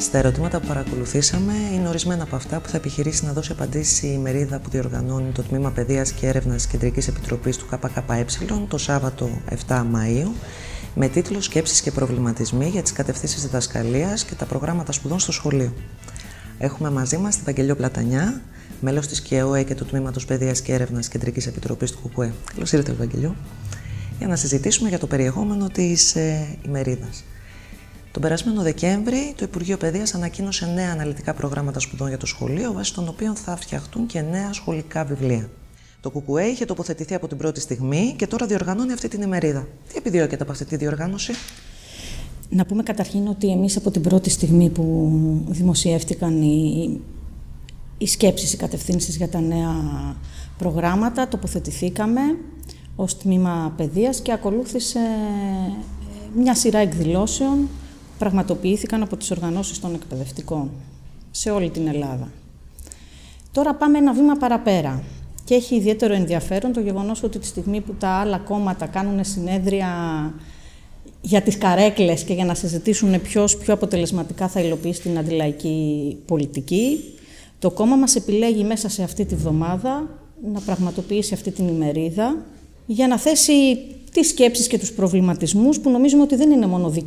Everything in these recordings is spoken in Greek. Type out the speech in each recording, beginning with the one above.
Στα ερωτήματα που παρακολουθήσαμε είναι ορισμένα από αυτά που θα επιχειρήσει να δώσει απαντήσεις η ημερίδα που διοργανώνει το Τμήμα Παιδείας και Έρευνας της Κεντρικής Επιτροπής του ΚΚΕ το Σάββατο 7 Μαΐου με τίτλο «Σκέψεις και προβληματισμοί για τις κατευθύνσεις διδασκαλίας και τα προγράμματα σπουδών στο σχολείο». Έχουμε μαζί μας την Βαγγελιό Πλατανιά, μέλος της ΚΕΟΕ και του Τμήματος Παιδείας και Έρευνας της Κεντρικής Επιτροπής του ΚΚΕ. Καλώς ήρθατε, Βαγγελιό, για να συζητήσουμε για το περιεχόμενο της ημερίδας. Τον περασμένο Δεκέμβρη, το Υπουργείο Παιδείας ανακοίνωσε νέα αναλυτικά προγράμματα σπουδών για το σχολείο, βάσει των οποίων θα φτιαχτούν και νέα σχολικά βιβλία. Το ΚΚΕ είχε τοποθετηθεί από την πρώτη στιγμή και τώρα διοργανώνει αυτή την ημερίδα. Τι επιδιώκεται από αυτή τη διοργάνωση? Να πούμε καταρχήν ότι εμείς από την πρώτη στιγμή που δημοσιεύτηκαν οι σκέψεις, οι κατευθύνσεις για τα νέα προγράμματα, τοποθετηθήκαμε ως Τμήμα Παιδείας και ακολούθησε μια σειρά εκδηλώσεων που πραγματοποιήθηκαν από τις οργανώσεις των εκπαιδευτικών σε όλη την Ελλάδα. Τώρα πάμε ένα βήμα παραπέρα και έχει ιδιαίτερο ενδιαφέρον το γεγονός ότι τη στιγμή που τα άλλα κόμματα κάνουν συνέδρια για τις καρέκλες και για να συζητήσουν ποιος πιο αποτελεσματικά θα υλοποιήσει την αντιλαϊκή πολιτική, το κόμμα μας επιλέγει μέσα σε αυτή τη βδομάδα να πραγματοποιήσει αυτή την ημερίδα για να θέσει τις σκέψεις και τους προβληματισμούς που νομίζουμε ότι δεν είναι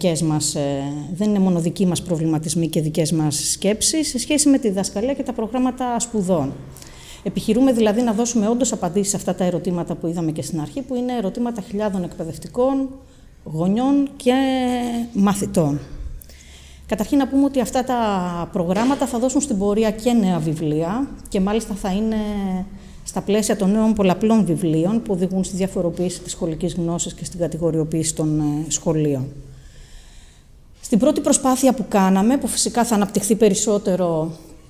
μόνο δικοί μας προβληματισμοί και δικές μας σκέψεις σε σχέση με τη διδασκαλία και τα προγράμματα σπουδών. Επιχειρούμε δηλαδή να δώσουμε όντως απαντήσεις σε αυτά τα ερωτήματα που είδαμε και στην αρχή, που είναι ερωτήματα χιλιάδων εκπαιδευτικών, γονιών και μαθητών. Καταρχήν να πούμε ότι αυτά τα προγράμματα θα δώσουν στην πορεία και νέα βιβλία και μάλιστα θα είναι στα πλαίσια των νέων πολλαπλών βιβλίων που οδηγούν στη διαφοροποίηση της σχολικής γνώσης και στην κατηγοριοποίηση των σχολείων. Στην πρώτη προσπάθεια που κάναμε, που φυσικά θα αναπτυχθεί περισσότερο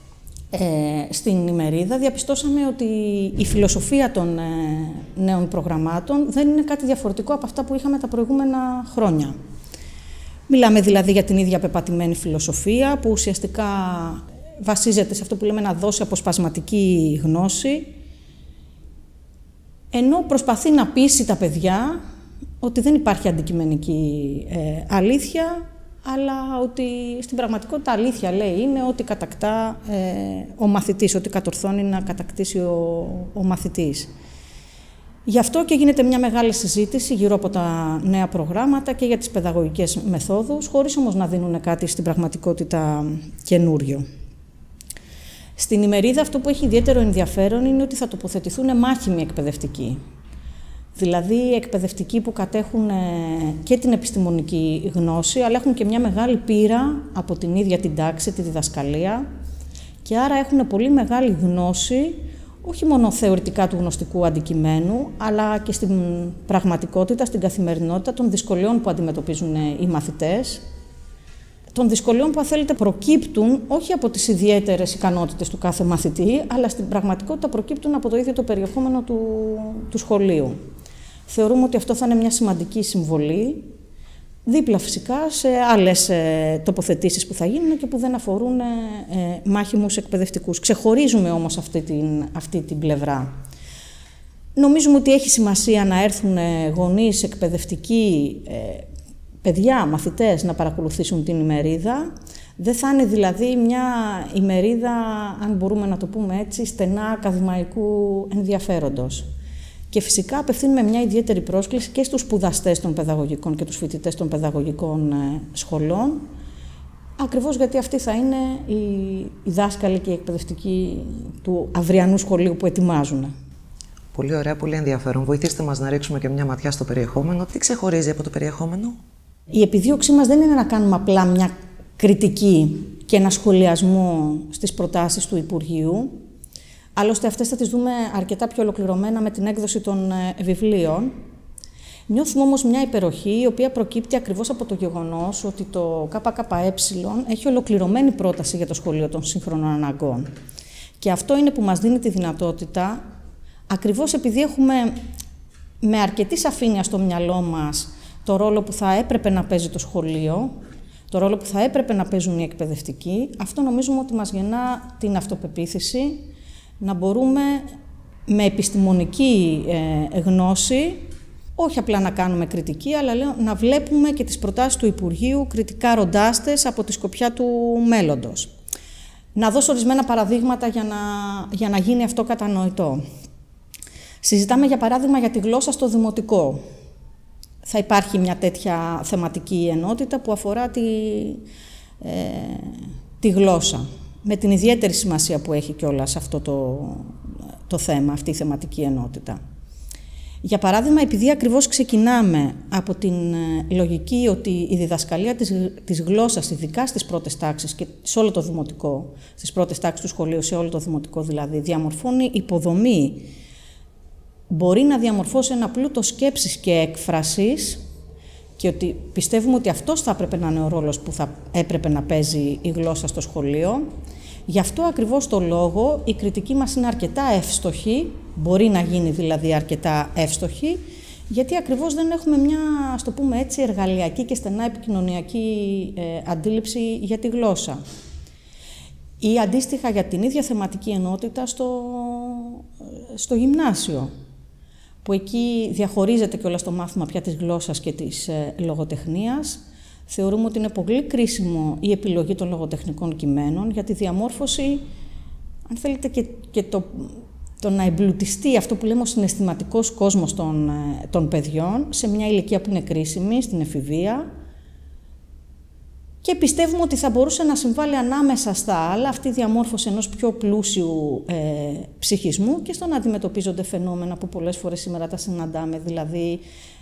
στην ημερίδα, διαπιστώσαμε ότι η φιλοσοφία των νέων προγραμμάτων δεν είναι κάτι διαφορετικό από αυτά που είχαμε τα προηγούμενα χρόνια. Μιλάμε δηλαδή για την ίδια πεπατημένη φιλοσοφία που ουσιαστικά βασίζεται σε αυτό που λέμε να δώσει αποσπασματική γνώση, ενώ προσπαθεί να πείσει τα παιδιά ότι δεν υπάρχει αντικειμενική αλήθεια, αλλά ότι στην πραγματικότητα αλήθεια λέει είναι ότι κατακτά ο μαθητής, ότι κατορθώνει να κατακτήσει ο μαθητής. Γι' αυτό και γίνεται μια μεγάλη συζήτηση γύρω από τα νέα προγράμματα και για τις παιδαγωγικές μεθόδους, χωρίς όμως να δίνουν κάτι στην πραγματικότητα καινούριο. Στην ημερίδα αυτό που έχει ιδιαίτερο ενδιαφέρον είναι ότι θα τοποθετηθούν μάχημοι εκπαιδευτικοί. Δηλαδή εκπαιδευτικοί που κατέχουν και την επιστημονική γνώση, αλλά έχουν και μια μεγάλη πείρα από την ίδια την τάξη, τη διδασκαλία, και άρα έχουν πολύ μεγάλη γνώση, όχι μόνο θεωρητικά του γνωστικού αντικειμένου, αλλά και στην πραγματικότητα, στην καθημερινότητα των δυσκολιών που αντιμετωπίζουν οι μαθητές, των δυσκολιών που, αν θέλετε, προκύπτουν όχι από τις ιδιαίτερες ικανότητες του κάθε μαθητή, αλλά στην πραγματικότητα προκύπτουν από το ίδιο το περιεχόμενο του σχολείου. Θεωρούμε ότι αυτό θα είναι μια σημαντική συμβολή, δίπλα φυσικά σε άλλες τοποθετήσεις που θα γίνουν και που δεν αφορούν μάχημους εκπαιδευτικούς. Ξεχωρίζουμε όμως αυτή την πλευρά. Νομίζουμε ότι έχει σημασία να έρθουν γονείς, εκπαιδευτικοί, παιδιά, μαθητές να παρακολουθήσουν την ημερίδα. Δεν θα είναι δηλαδή μια ημερίδα, αν μπορούμε να το πούμε έτσι, στενά ακαδημαϊκού ενδιαφέροντος. Και φυσικά απευθύνουμε μια ιδιαίτερη πρόσκληση και στους σπουδαστές των παιδαγωγικών και τους φοιτητές των παιδαγωγικών σχολών, ακριβώς γιατί αυτοί θα είναι οι δάσκαλοι και οι εκπαιδευτικοί του αυριανού σχολείου που ετοιμάζουν. Πολύ ωραία, πολύ ενδιαφέρον. Βοηθήστε μας να ρίξουμε και μια ματιά στο περιεχόμενο. Τι ξεχωρίζει από το περιεχόμενο? Η επιδίωξή μας δεν είναι να κάνουμε απλά μια κριτική και ένα σχολιασμό στις προτάσεις του Υπουργείου. Άλλωστε αυτές θα τις δούμε αρκετά πιο ολοκληρωμένα με την έκδοση των βιβλίων. Νιώθουμε όμως μια υπεροχή, η οποία προκύπτει ακριβώς από το γεγονός ότι το ΚΚΕ έχει ολοκληρωμένη πρόταση για το σχολείο των σύγχρονων αναγκών. Και αυτό είναι που μας δίνει τη δυνατότητα, ακριβώς επειδή έχουμε με αρκετή σαφήνεια στο μυαλό μας το ρόλο που θα έπρεπε να παίζει το σχολείο, το ρόλο που θα έπρεπε να παίζουν οι εκπαιδευτικοί, αυτό νομίζουμε ότι μας γεννά την αυτοπεποίθηση, να μπορούμε με επιστημονική γνώση Όχι απλά να κάνουμε κριτική, αλλά λέω, να βλέπουμε και τις προτάσεις του Υπουργείου κριτικά ροντάστες από τη σκοπιά του μέλλοντος. Να δώσω ορισμένα παραδείγματα για να γίνει αυτό κατανοητό. Συζητάμε για παράδειγμα για τη γλώσσα στο δημοτικό. Θα υπάρχει μια τέτοια θεματική ενότητα που αφορά τη γλώσσα, με την ιδιαίτερη σημασία που έχει κιόλας αυτό το θέμα, αυτή η θεματική ενότητα. Για παράδειγμα, επειδή ακριβώς ξεκινάμε από την λογική ότι η διδασκαλία της γλώσσας, ειδικά στις πρώτες τάξεις και σε όλο το δημοτικό, στις πρώτες τάξεις του σχολείου, σε όλο το δημοτικό δηλαδή, διαμορφώνει υποδομή, μπορεί να διαμορφώσει ένα πλούτο σκέψης και έκφρασης, και ότι πιστεύουμε ότι αυτός θα έπρεπε να είναι ο ρόλος που θα έπρεπε να παίζει η γλώσσα στο σχολείο. Γι' αυτό ακριβώς το λόγο η κριτική μας είναι αρκετά εύστοχη, μπορεί να γίνει δηλαδή αρκετά εύστοχη, γιατί ακριβώς δεν έχουμε μια, ας το πούμε έτσι, εργαλειακή και στενά επικοινωνιακή αντίληψη για τη γλώσσα. Ή αντίστοιχα για την ίδια θεματική ενότητα στο γυμνάσιο, που εκεί διαχωρίζεται κιόλας το μάθημα πια της γλώσσας και της λογοτεχνίας. Θεωρούμε ότι είναι πολύ κρίσιμο η επιλογή των λογοτεχνικών κειμένων για τη διαμόρφωση, αν θέλετε, και το να εμπλουτιστεί αυτό που λέμε ο συναισθηματικός κόσμος των παιδιών σε μια ηλικία που είναι κρίσιμη, στην εφηβεία. Και πιστεύουμε ότι θα μπορούσε να συμβάλλει ανάμεσα στα άλλα αυτή η διαμόρφωση ενός πιο πλούσιου ψυχισμού και στο να αντιμετωπίζονται φαινόμενα που πολλές φορές σήμερα τα συναντάμε, δηλαδή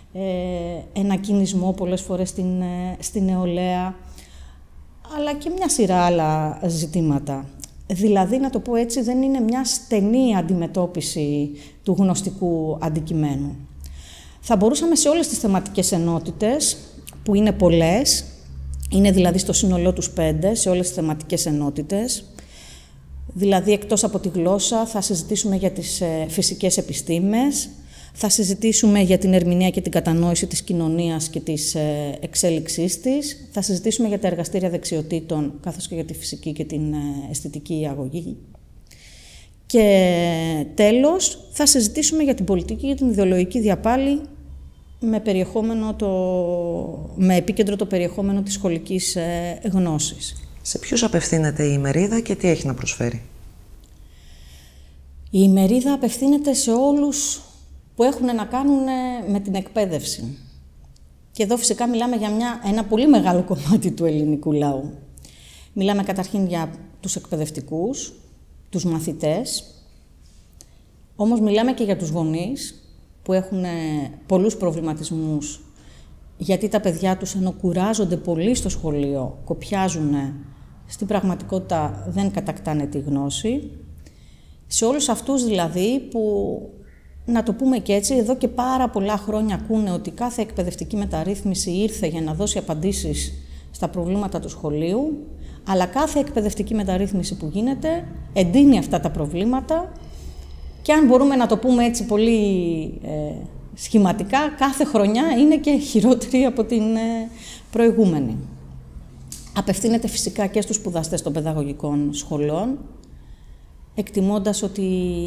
ένα κινησμό πολλές φορές στην νεολαία, αλλά και μια σειρά άλλα ζητήματα. Δηλαδή, να το πω έτσι, δεν είναι μια στενή αντιμετώπιση του γνωστικού αντικειμένου. Θα μπορούσαμε σε όλες τις θεματικές ενότητες, που είναι πολλές, είναι δηλαδή στο σύνολό τους 5, σε όλες τις θεματικές ενότητες, δηλαδή εκτός από τη γλώσσα θα συζητήσουμε για τις φυσικές επιστήμες, θα συζητήσουμε για την ερμηνεία και την κατανόηση της κοινωνίας και της εξέλιξής της, θα συζητήσουμε για τα εργαστήρια δεξιοτήτων, καθώς και για τη φυσική και την αισθητική αγωγή. Και τέλος, θα συζητήσουμε για την πολιτική και την ιδεολογική διαπάλη με επίκεντρο το περιεχόμενο της σχολικής γνώσης. Σε ποιους απευθύνεται η ημερίδα και τι έχει να προσφέρει? Η ημερίδα απευθύνεται σε όλους που έχουν να κάνουν με την εκπαίδευση. Και εδώ φυσικά μιλάμε για ένα πολύ μεγάλο κομμάτι του ελληνικού λαού. Μιλάμε καταρχήν για τους εκπαιδευτικούς, τους μαθητές, όμως μιλάμε και για τους γονείς, που έχουν πολλούς προβληματισμούς, γιατί τα παιδιά τους, ενώ κουράζονται πολύ στο σχολείο, κοπιάζουν, στην πραγματικότητα δεν κατακτάνε τη γνώση. Σε όλους αυτούς δηλαδή που, να το πούμε και έτσι, εδώ και πάρα πολλά χρόνια ακούνε ότι κάθε εκπαιδευτική μεταρρύθμιση ήρθε για να δώσει απαντήσεις στα προβλήματα του σχολείου, αλλά κάθε εκπαιδευτική μεταρρύθμιση που γίνεται εντείνει αυτά τα προβλήματα. Και αν μπορούμε να το πούμε έτσι πολύ σχηματικά, κάθε χρονιά είναι και χειρότερη από την προηγούμενη. Απευθύνεται φυσικά και στους σπουδαστές των παιδαγωγικών σχολών, εκτιμώντας ότι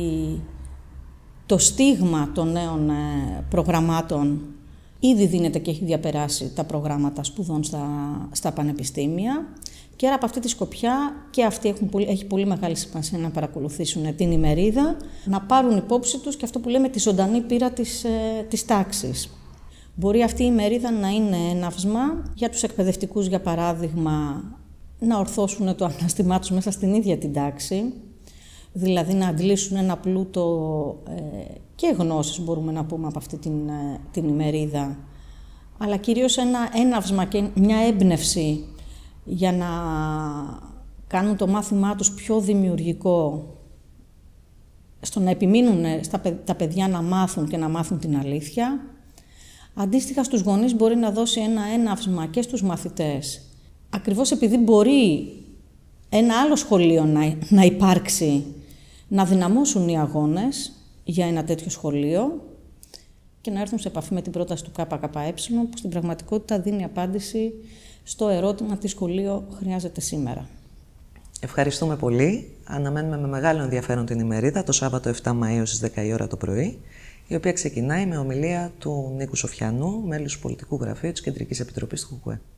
το στίγμα των νέων προγραμμάτων ήδη δίνεται και έχει διαπεράσει τα προγράμματα σπουδών στα πανεπιστήμια. Και άρα από αυτή τη σκοπιά και αυτοί έχει πολύ μεγάλη σημασία να παρακολουθήσουν την ημερίδα, να πάρουν υπόψη τους και αυτό που λέμε τη ζωντανή πείρα της τάξης. Μπορεί αυτή η ημερίδα να είναι έναυσμα για τους εκπαιδευτικούς, για παράδειγμα, να ορθώσουν το ανάστημά τους μέσα στην ίδια την τάξη, δηλαδή να αντλήσουν ένα πλούτο και γνώσεις, μπορούμε να πούμε, από αυτή την ημερίδα, αλλά κυρίως ένα έναυσμα και μια έμπνευση για να κάνουν το μάθημά τους πιο δημιουργικό, στο να επιμείνουν τα παιδιά να μάθουν και να μάθουν την αλήθεια. Αντίστοιχα στους γονείς μπορεί να δώσει ένα έναυσμα και στους μαθητές, ακριβώς επειδή μπορεί ένα άλλο σχολείο να υπάρξει, να δυναμώσουν οι αγώνες για ένα τέτοιο σχολείο και να έρθουν σε επαφή με την πρόταση του ΚΚΕ, που στην πραγματικότητα δίνει απάντηση στο ερώτημα τι σχολείο χρειάζεται σήμερα. Ευχαριστούμε πολύ. Αναμένουμε με μεγάλο ενδιαφέρον την ημερίδα το Σάββατο 7 Μαΐου στις 10 η ώρα το πρωί η οποία ξεκινάει με ομιλία του Νίκου Σοφιανού, μέλους του Πολιτικού Γραφείου της Κεντρικής Επιτροπής του ΚΚΕ.